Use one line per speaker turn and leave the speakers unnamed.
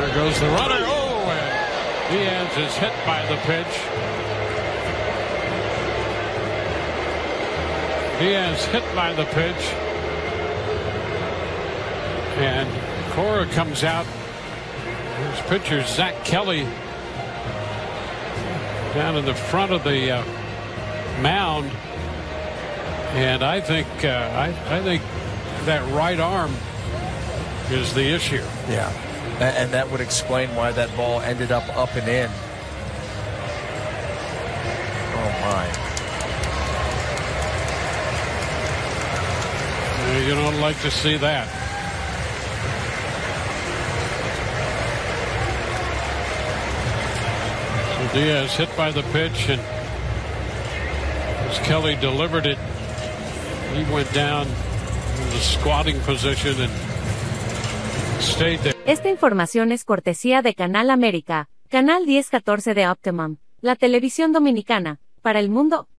There goes the runner. Oh, and Diaz is hit by the pitch. Diaz hit by the pitch. And Cora comes out. His pitcher, Zach Kelly, down in the front of the mound. And I think that right arm is the issue.
Yeah, and that would explain why that ball ended up and in. Oh my!
You don't like to see that. So Diaz hit by the pitch, and as Kelly delivered it, he went down in the squatting position and stayed there.
Esta información es cortesía de Canal América, Canal 1014 de Optimum, la televisión dominicana, para el mundo.